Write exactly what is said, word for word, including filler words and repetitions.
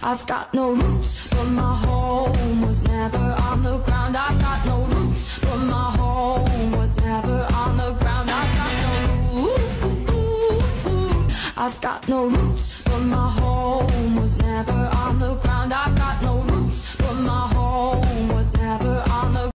I've got no roots, but my home was never on the ground. I've got no roots, but my home was never on the ground. I've got no roots. I've got no roots, but my home was